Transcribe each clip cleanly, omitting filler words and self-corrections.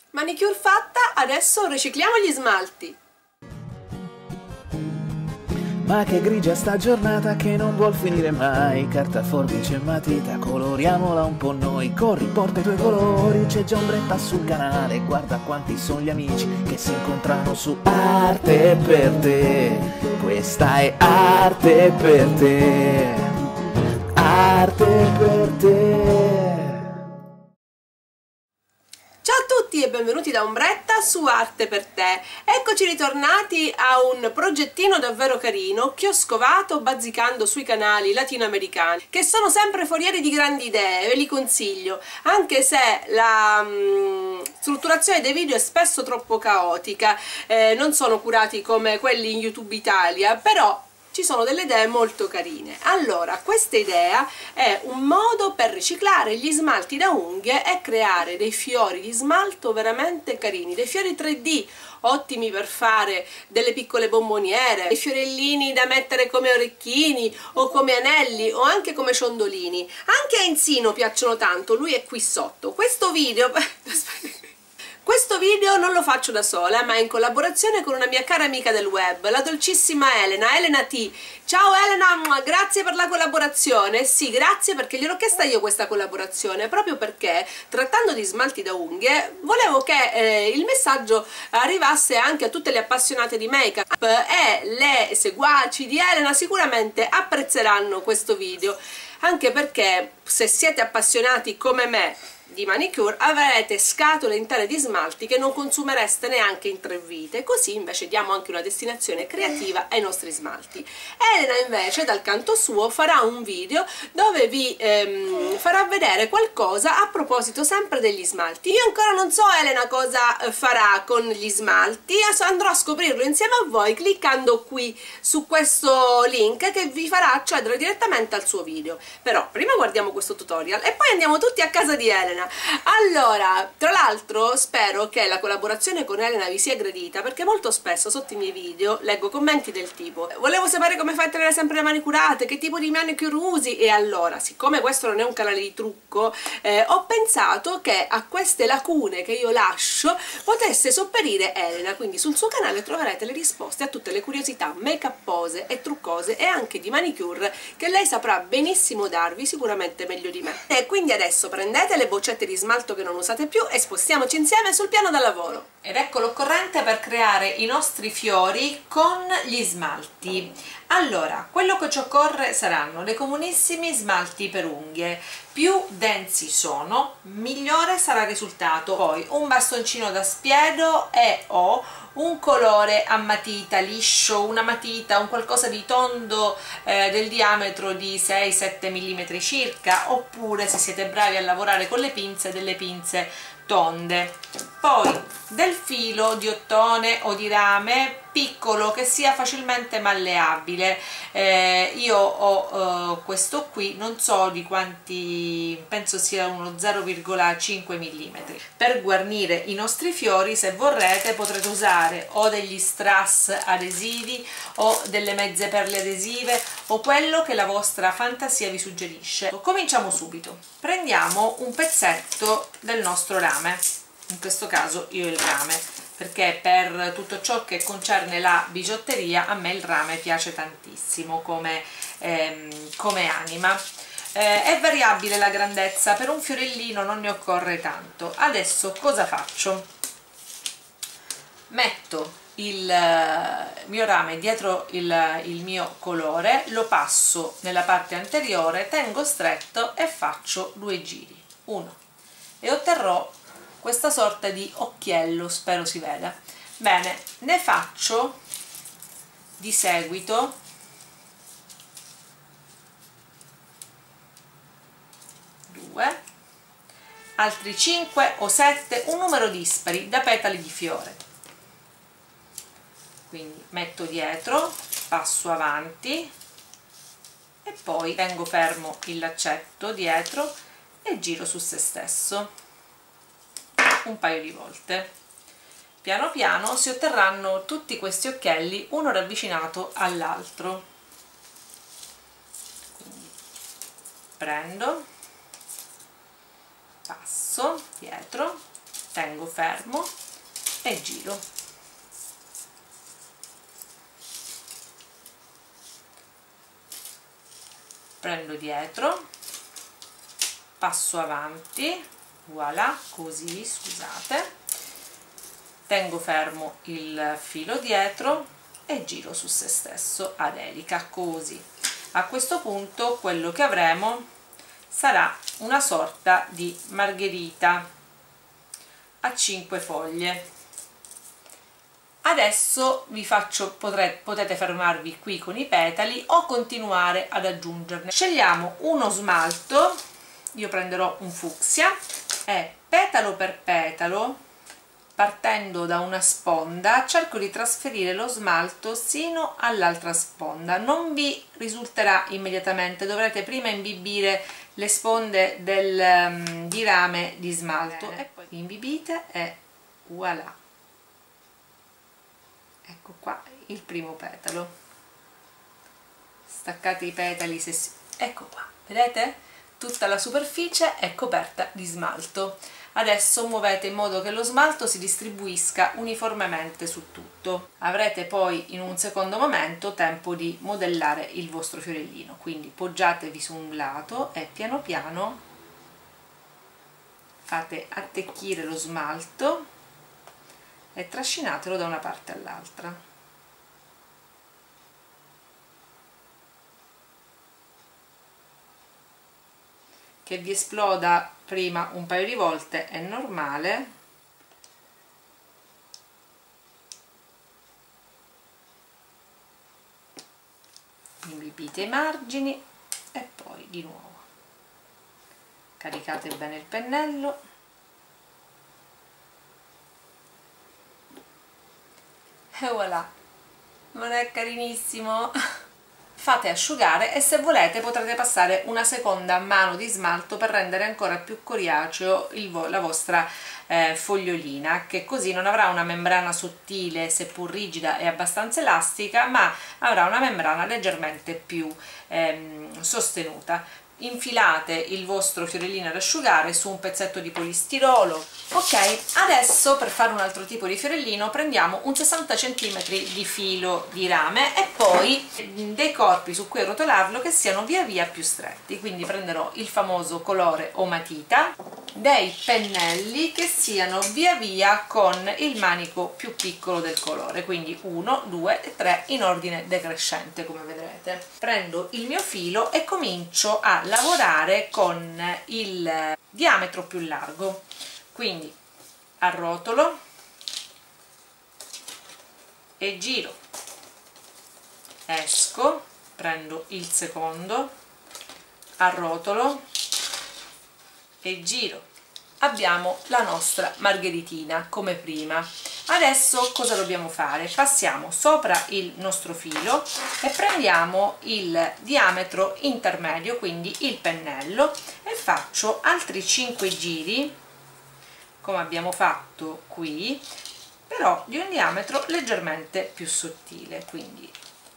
Manicure fatta, adesso ricicliamo gli smalti. Ma che grigia sta giornata che non vuol finire mai. Carta, forbice e matita, coloriamola un po' noi. Corri, porta i tuoi colori, c'è già ombretta sul canale. Guarda quanti sono gli amici che si incontrano su Arte per te. Questa è arte per te. Arte per te. Ciao a tutti e benvenuti da Ombretta su Arte per te. Eccoci ritornati a un progettino davvero carino che ho scovato bazzicando sui canali latinoamericani, che sono sempre forieri di grandi idee, ve li consiglio, anche se la strutturazione dei video è spesso troppo caotica, non sono curati come quelli in YouTube Italia, però ci sono delle idee molto carine. Allora, questa idea è un modo per riciclare gli smalti da unghie e creare dei fiori di smalto veramente carini, dei fiori 3D ottimi per fare delle piccole bomboniere, dei fiorellini da mettere come orecchini o come anelli o anche come ciondolini. Anche a Enzino piacciono tanto, lui è qui sotto. Questo video non lo faccio da sola, ma in collaborazione con una mia cara amica del web, la dolcissima Elena T. Ciao Elena, grazie per la collaborazione. Sì, grazie perché gliel'ho chiesta io questa collaborazione, proprio perché trattando di smalti da unghie volevo che il messaggio arrivasse anche a tutte le appassionate di make-up, e le seguaci di Elena sicuramente apprezzeranno questo video, anche perché se siete appassionati come me di manicure avrete scatole intere di smalti che non consumereste neanche in 3 vite, così invece diamo anche una destinazione creativa ai nostri smalti. Elena invece dal canto suo farà un video dove vi farà vedere qualcosa a proposito sempre degli smalti. Io ancora non so Elena cosa farà con gli smalti, andrò a scoprirlo insieme a voi cliccando qui su questo link che vi farà accedere direttamente al suo video. Però prima guardiamo questo tutorial e poi andiamo tutti a casa di Elena. Allora, tra l'altro spero che la collaborazione con Elena vi sia gradita, perché molto spesso sotto i miei video leggo commenti del tipo: volevo sapere come fai a tenere sempre le mani curate, che tipo di manicure usi. E allora, siccome questo non è un canale di trucco, ho pensato che a queste lacune che io lascio potesse sopperire Elena, quindi sul suo canale troverete le risposte a tutte le curiosità make-upose e truccose e anche di manicure che lei saprà benissimo darvi, sicuramente meglio di me. E quindi adesso prendete le boccette di smalto che non usate più e spostiamoci insieme sul piano da lavoro. Ed ecco l'occorrente per creare i nostri fiori con gli smalti. Allora, quello che ci occorre saranno dei comunissimi smalti per unghie. Più densi sono, migliore sarà il risultato. Poi un bastoncino da spiedo e o un colore a matita liscio, una matita, un qualcosa di tondo del diametro di 6-7 mm circa, oppure se siete bravi a lavorare con le pinze, delle pinze tonde. Poi del filo di ottone o di rame piccolo che sia facilmente malleabile. Io ho questo qui, non so di quanti, penso sia uno 0,5 mm. Per guarnire i nostri fiori, se vorrete, potrete usare o degli strass adesivi o delle mezze perle adesive o quello che la vostra fantasia vi suggerisce. Cominciamo subito. Prendiamo un pezzetto del nostro rame, in questo caso io il rame, perché per tutto ciò che concerne la bigiotteria a me il rame piace tantissimo come anima. È variabile la grandezza, per un fiorellino non ne occorre tanto. Adesso cosa faccio? Metto il mio rame dietro il mio colore, lo passo nella parte anteriore, tengo stretto e faccio 2 giri, 1, e otterrò questa sorta di occhiello, spero si veda bene. Ne faccio di seguito 2, altri 5 o 7, un numero dispari da petali di fiore. Quindi metto dietro, passo avanti e poi tengo fermo il laccetto dietro e giro su se stesso un paio di volte. Piano piano si otterranno tutti questi occhielli uno ravvicinato all'altro. Quindi prendo, passo dietro tengo fermo e giro. Prendo dietro, passo avanti, voilà, così, scusate, tengo fermo il filo dietro e giro su se stesso ad elica, così. A questo punto quello che avremo sarà una sorta di margherita a 5 foglie. Adesso vi faccio, potete fermarvi qui con i petali o continuare ad aggiungerne. Scegliamo uno smalto, io prenderò un fucsia e petalo per petalo, partendo da una sponda, cerco di trasferire lo smalto sino all'altra sponda. Non vi risulterà immediatamente, dovrete prima imbibire le sponde di rame di smalto e poi imbibite e voilà. Ecco qua il primo petalo, staccate i petali, ecco qua, vedete? Tutta la superficie è coperta di smalto. Adesso muovete in modo che lo smalto si distribuisca uniformemente su tutto. Avrete poi in un secondo momento tempo di modellare il vostro fiorellino, quindi poggiatevi su un lato e piano piano fate attecchire lo smalto e trascinatelo da una parte all'altra. Che vi esploda prima un paio di volte è normale, imbibite i margini e poi di nuovo caricate bene il pennello e voilà, non è carinissimo? Fate asciugare e se volete potrete passare una seconda mano di smalto per rendere ancora più coriaceo la vostra fogliolina, che così non avrà una membrana sottile seppur rigida e abbastanza elastica, ma avrà una membrana leggermente più sostenuta. Infilate il vostro fiorellino ad asciugare su un pezzetto di polistirolo. Ok, adesso per fare un altro tipo di fiorellino prendiamo un 60 cm di filo di rame e poi dei corpi su cui rotolarlo che siano via via più stretti, quindi prenderò il famoso colore o matita, dei pennelli che siano via via con il manico più piccolo del colore, quindi 1, 2 e 3 in ordine decrescente, come vedrete. Prendo il mio filo e comincio a lavorare con il diametro più largo, quindi arrotolo e giro, esco, prendo il secondo, arrotolo e giro. Abbiamo la nostra margheritina come prima. Adesso cosa dobbiamo fare? Passiamo sopra il nostro filo e prendiamo il diametro intermedio, quindi il pennello, e faccio altri 5 giri come abbiamo fatto qui, però di un diametro leggermente più sottile, quindi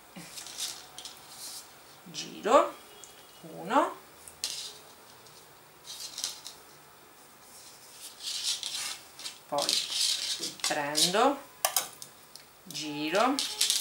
giro 1, poi prendo, giro,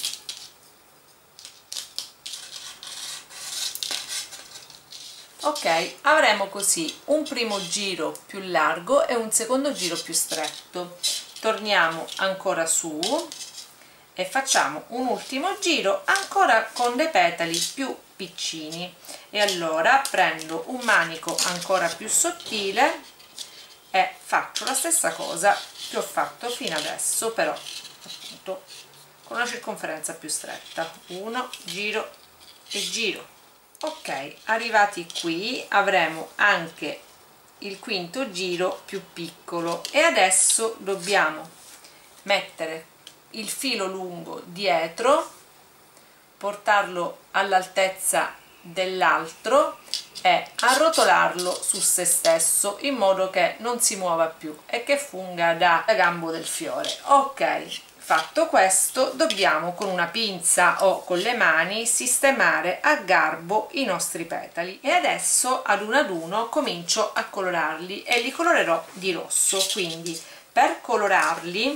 ok, avremo così un primo giro più largo e un secondo giro più stretto. Torniamo ancora su e facciamo un ultimo giro ancora con dei petali più piccini, e allora prendo un manico ancora più sottile e faccio la stessa cosa che ho fatto fino adesso, però appunto con una circonferenza più stretta. 1, giro e giro. Ok, arrivati qui avremo anche il quinto giro più piccolo e adesso dobbiamo mettere il filo lungo dietro, portarlo all'altezza dell'altro e arrotolarlo su se stesso in modo che non si muova più e che funga da gambo del fiore. Ok, fatto questo dobbiamo con una pinza o con le mani sistemare a garbo i nostri petali e adesso ad uno comincio a colorarli e li colorerò di rosso, quindi Per colorarli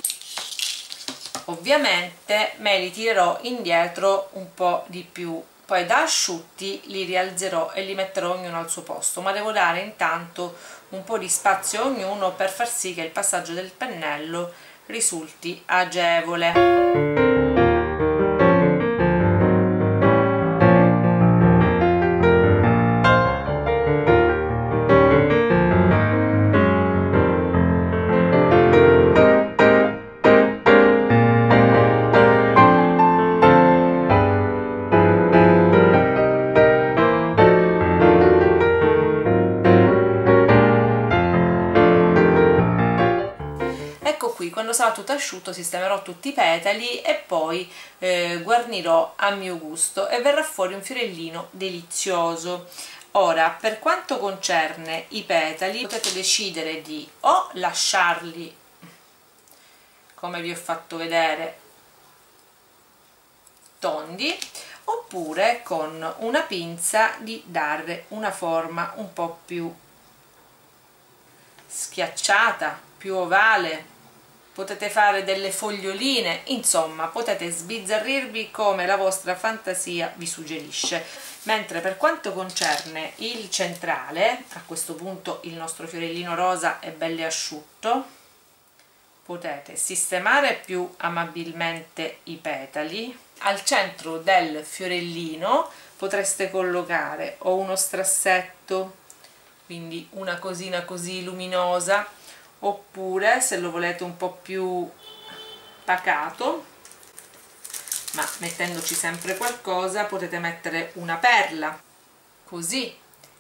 ovviamente me li tirerò indietro un po' di più, poi da asciutti li rialzerò e li metterò ognuno al suo posto, ma devo dare intanto un po' di spazio a ognuno per far sì che il passaggio del pennello risulti agevole. Quando sarà tutto asciutto sistemerò tutti i petali e poi guarnirò a mio gusto e verrà fuori un fiorellino delizioso. Ora, per quanto concerne i petali, potete decidere di o lasciarli come vi ho fatto vedere tondi, oppure con una pinza di dare una forma un po' più schiacciata, più ovale. Potete fare delle foglioline, insomma potete sbizzarrirvi come la vostra fantasia vi suggerisce. Mentre per quanto concerne il centrale, a questo punto il nostro fiorellino rosa è bello asciutto, potete sistemare più amabilmente i petali. Al centro del fiorellino potreste collocare o uno strassetto, quindi una cosina così luminosa, oppure se lo volete un po' più pacato, ma mettendoci sempre qualcosa, potete mettere una perla così,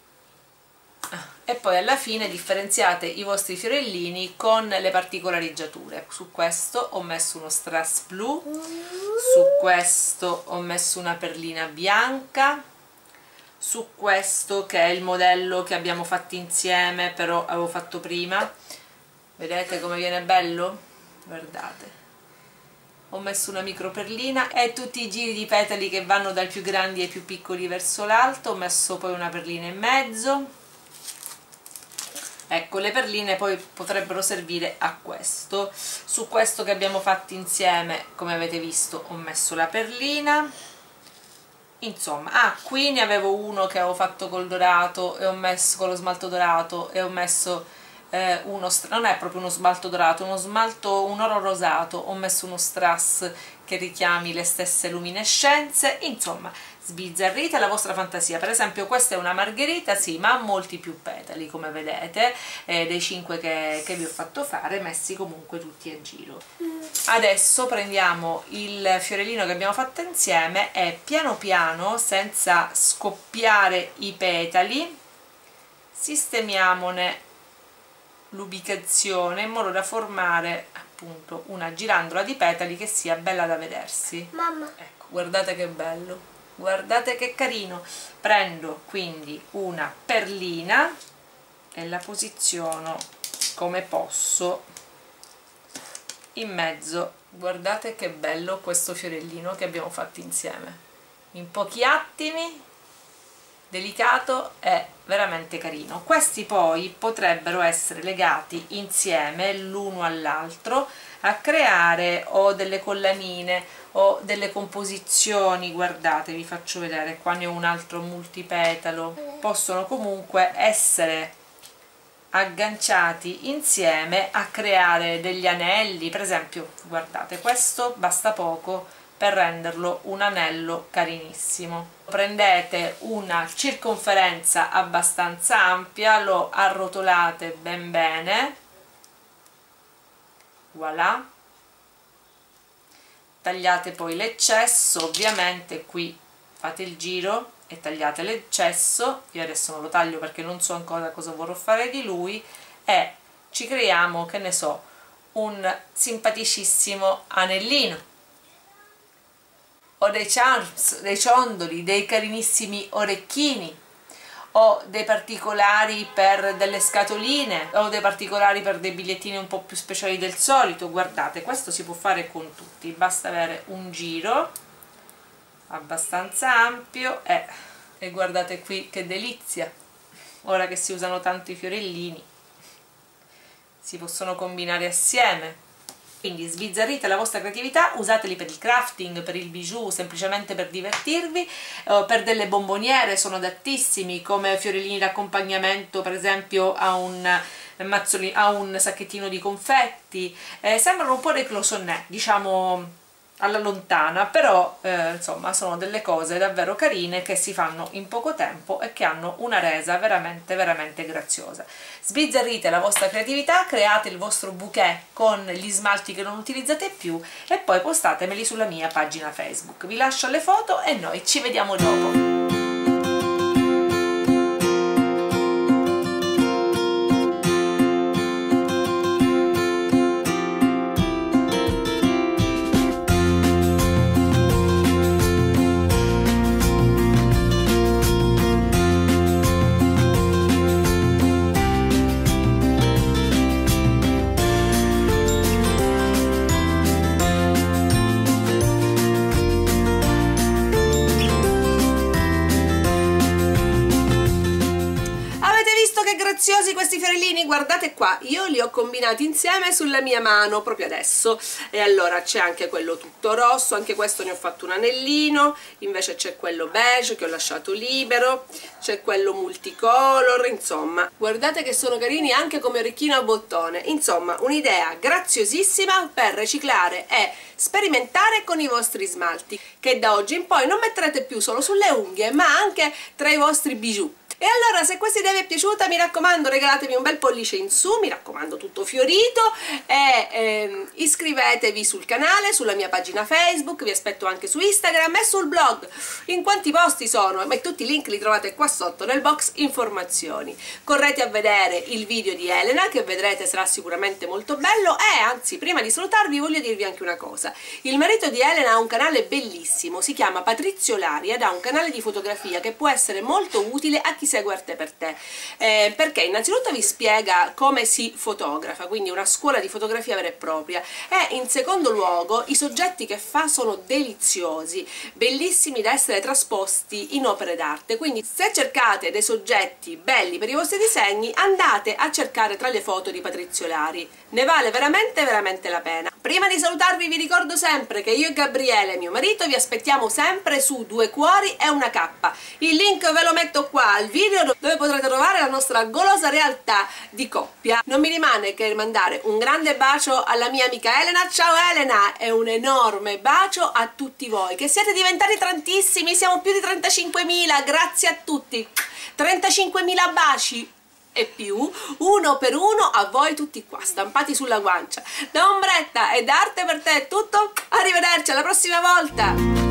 e poi alla fine differenziate i vostri fiorellini con le particolareggiature. Su questo ho messo uno strass blu, su questo ho messo una perlina bianca, su questo che è il modello che abbiamo fatto insieme però avevo fatto prima. Vedete come viene bello? Guardate, ho messo una micro perlina e tutti i giri di petali che vanno dal più grandi ai più piccoli verso l'alto. Ho messo poi una perlina in mezzo. Ecco, le perline poi potrebbero servire a questo. Su questo che abbiamo fatto insieme, come avete visto, ho messo la perlina. Insomma, qui ne avevo uno che avevo fatto col dorato e ho messo con lo smalto dorato e ho messo non è proprio uno smalto dorato, un oro rosato, ho messo uno strass che richiami le stesse luminescenze. Insomma, sbizzarrite la vostra fantasia. Per esempio questa è una margherita, sì, ma ha molti più petali, come vedete, dei 5 che vi ho fatto fare, messi comunque tutti a giro. Adesso prendiamo il fiorellino che abbiamo fatto insieme e piano piano, senza scoppiare i petali, sistemiamone l'ubicazione in modo da formare appunto una girandola di petali che sia bella da vedersi. Mamma, ecco, guardate che bello, guardate che carino. Prendo quindi una perlina e la posiziono come posso in mezzo. Guardate che bello questo fiorellino che abbiamo fatto insieme, in pochi attimi, delicato e veramente carino. Questi poi potrebbero essere legati insieme l'uno all'altro a creare o delle collanine o delle composizioni. Guardate, vi faccio vedere, qua ne ho un altro multipetalo. Possono comunque essere agganciati insieme a creare degli anelli. Per esempio, guardate, questo basta poco per renderlo un anello carinissimo. Prendete una circonferenza abbastanza ampia, lo arrotolate ben bene, voilà, tagliate poi l'eccesso, ovviamente qui fate il giro e tagliate l'eccesso. Io adesso non lo taglio perché non so ancora cosa vorrò fare di lui, e ci creiamo, che ne so, un simpaticissimo anellino, o dei charms, dei ciondoli, dei carinissimi orecchini, o dei particolari per delle scatoline, o dei particolari per dei bigliettini un po' più speciali del solito. Guardate, questo si può fare con tutti, basta avere un giro abbastanza ampio e guardate qui che delizia, ora che si usano tanto i fiorellini, si possono combinare assieme. Quindi sbizzarrite la vostra creatività, usateli per il crafting, per il bijou, semplicemente per divertirvi, per delle bomboniere sono adattissimi, come fiorellini d'accompagnamento per esempio a un sacchettino di confetti. Sembrano un po' dei cloisonné, diciamo alla lontana, però insomma sono delle cose davvero carine che si fanno in poco tempo e che hanno una resa veramente veramente graziosa. Sbizzarrite la vostra creatività, create il vostro bouquet con gli smalti che non utilizzate più e poi postatemeli sulla mia pagina Facebook. Vi lascio le foto e noi ci vediamo dopo. Graziosi questi fiorellini, guardate qua, io li ho combinati insieme sulla mia mano proprio adesso. E allora c'è anche quello tutto rosso, anche questo ne ho fatto un anellino, invece c'è quello beige che ho lasciato libero, c'è quello multicolor, insomma guardate che sono carini anche come orecchino a bottone. Insomma, un'idea graziosissima per riciclare e sperimentare con i vostri smalti, che da oggi in poi non metterete più solo sulle unghie ma anche tra i vostri bijou. E allora, se questa idea vi è piaciuta, mi raccomando, regalatemi un bel pollice in su, mi raccomando tutto fiorito, e iscrivetevi sul canale, sulla mia pagina Facebook, vi aspetto anche su Instagram e sul blog. In quanti posti sono? Ma tutti i link li trovate qua sotto nel box informazioni. Correte a vedere il video di Elena, che vedrete sarà sicuramente molto bello. E anzi, prima di salutarvi voglio dirvi anche una cosa. Il marito di Elena ha un canale bellissimo, si chiama Patrizio Lari ed ha un canale di fotografia che può essere molto utile a chi segue Arte per Te, perché innanzitutto vi spiega come si fotografa, quindi una scuola di fotografia vera e propria, e in secondo luogo i soggetti che fa sono deliziosi, bellissimi da essere trasposti in opere d'arte. Quindi se cercate dei soggetti belli per i vostri disegni, andate a cercare tra le foto di Patrizio Lari, ne vale veramente veramente la pena. Prima di salutarvi vi ricordo sempre che io e Gabriele, mio marito, vi aspettiamo sempre su Due Cuori e una K. Il link ve lo metto qua al video, dove potrete trovare la nostra golosa realtà di coppia. Non mi rimane che mandare un grande bacio alla mia amica Elena. Ciao Elena, e un enorme bacio a tutti voi che siete diventati tantissimi, siamo più di 35.000, grazie a tutti, 35.000 baci e più, uno per uno, a voi tutti qua stampati sulla guancia. Da Ombretta e da Arte per Te è tutto, arrivederci alla prossima volta.